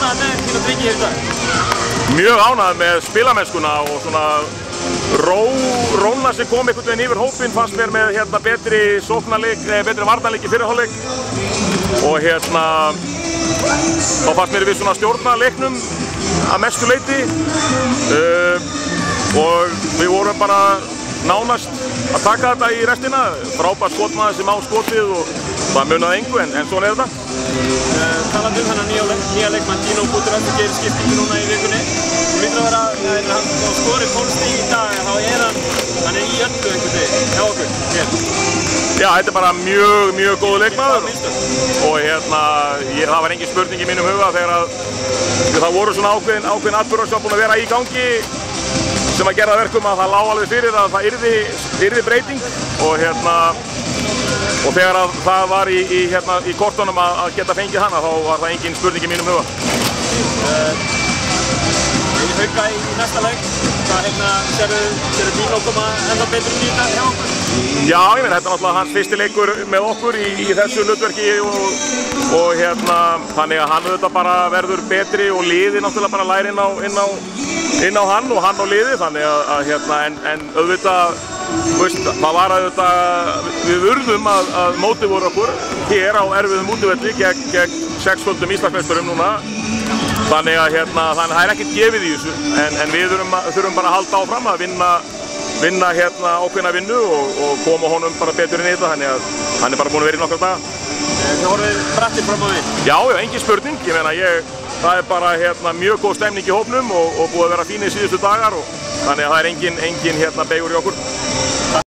ánægður með þína drengi hér í dag? Mjög ánægður með spilamennskuna og svona róna sem kom einhvern veginn yfir hópinn fannst mér með betri betri varnarleik í fyrri hálfleik og þá fannst mér við svona stjórna leiknum að mestu leyti og við vorum bara nánast að taka þetta í restina, frábær skotmaður sem á skotið og það munaði engu en svona þetta. Talandi þennan nýja leikmann Dino Butrandi gerir skiptingu núna í vikunni. Þú lítur að vera, hann skorir 12 stig í dag, þá hann í öllu einhvern veginn hjá okkur hér. Já, þetta bara mjög góð leikmaður og það var engin spurning í mínum huga þegar það voru svona ákveðin atburðar sem búin að vera í gangi sem að gera verkum að það lá alveg fyrir að það yrði breyting og þegar það var í kortunum að geta fengið hana þá var það engin spurning í mínum huga. Hauka í næsta leik, sérðu Dino koma ennþá betur í þetta hjá okkur? Já, ég meina, þetta er náttúrulega hans fyrsti leikur með okkur í þessu hlutverki og þannig að hann auðvitað bara verður betri og liði náttúrulega bara læri inn á hann og liði þannig að en auðvitað, það var auðvitað, við urðum að mótivera okkur hér á erfiðum útivelli gegn 6-földum Íslandsmeisturum núna. Þannig að það er ekkert gefið í þessu en við þurfum bara að halda áfram að vinna ákveðna vinnu og koma honum bara betur inn í þetta þannig að hann er bara búinn að vera í nokkra daga. Þið horfið brattir fram á því? Já, engin spurning. Ég meina, það er bara mjög góð stemning í hópnum og búið að vera fínir síðustu dagar og þannig að það er engin beigur í okkur.